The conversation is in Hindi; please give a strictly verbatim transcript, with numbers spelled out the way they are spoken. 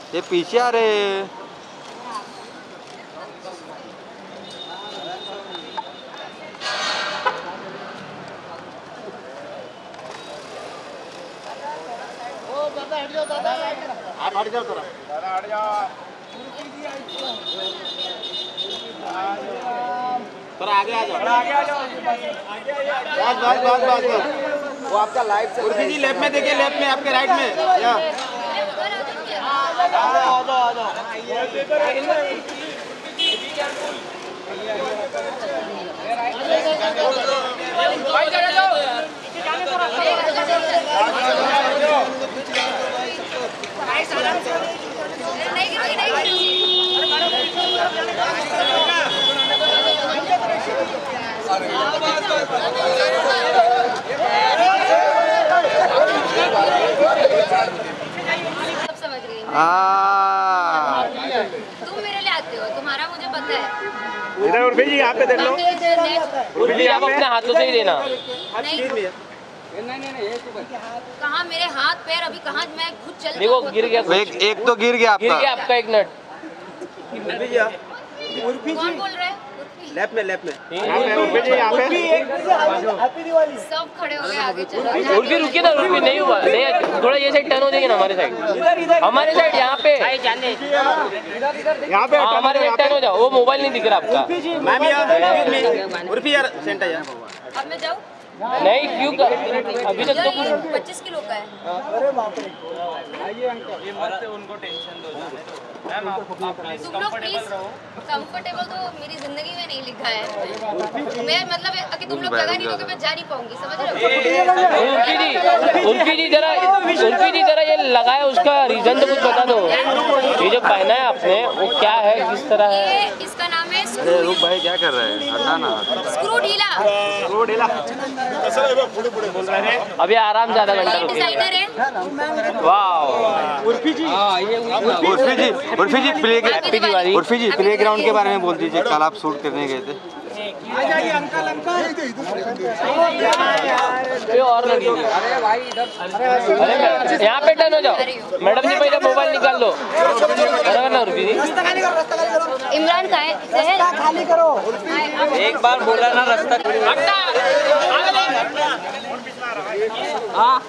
ये पीछे आ रहे। आप हट जाओ थोड़ा, दादा हट जाओ, थोड़ा आगे आ जाओ, आगे आ जाओ, बस बस बस बस। वो आपका लाइव चल रहा है जी, लेफ्ट में देखिए, लेफ्ट में आपके राइट में, या आ जाओ आ जाओ आ जाओ। भाई चले जाओ, तुम मेरे लिए आते हो, तुम्हारा मुझे पता है। इधर उर्फी जी यहाँ पे देख लो, उर्फी जी आप अपने हाथों से ही देना। कहाँ मेरे हाथ पैर अभी कहाँ, मैं खुद चल देखो गिर गया, एक, एक तो गिर गया आपका, गिर गया आपका एक नट। कौन बोल रहे हैं? लेफ्ट में, लेफ्ट में, उर्फी जी यहाँ पे। हैप्पी दिवाली। सब खड़े हो गए आगे चलो। उर्फी रुकिए ना, उर्फी नहीं हुआ, नहीं थोड़ा ये साइड टर्न हो जाएगी ना हमारे साइड, हमारे साइड यहाँ पे, यहाँ पे हमारे साइड टर्न हो जाओ। वो मोबाइल नहीं दिख रहा आपका मैम, यार उर्फी यार सेंटर यार। अब मैं जाऊँ? नहीं क्यों कर? अभी तक तो कुछ पच्चीस किलो का है। अरे बाप रे, ये मत उनको टेंशन दो मैम, आप प्लीज तुम लोग प्लीज कंफर्टेबल तो मेरी जिंदगी में नहीं लिखा है। मैं मतलब कि तुम लोग जगह नहीं दोगे मैं जा नहीं पाऊंगी, समझ रहे हो? उल्फी जी, उल्फी जी जरा, उल्फी जी जरा ये लगाया उसका रीजन तो कुछ बता दो। ये जो पहना है आपने वो क्या है, किस तरह है? ये इसका नाम है रुक भाई, क्या कर रहे हैं, हटाना। स्क्रू ढीला। स्क्रू ढीला अभी आराम से आधा घंटा डिजाइनर है। वाह Urfi ji, Urfi ji, Urfi ji play Urfi ji playground के बारे में बोल दीजिए, कल आप शूट करने गए थे। अंकल अंकल और लगी। अरे भाई इधर, अरे यहाँ पे टर्न हो जाओ मैडम जी, पहले मोबाइल निकाल लो। बराबर ना उर्फी जी? इमरान का है, खाली करो। एक बार बोला ना रास्ता। हाँ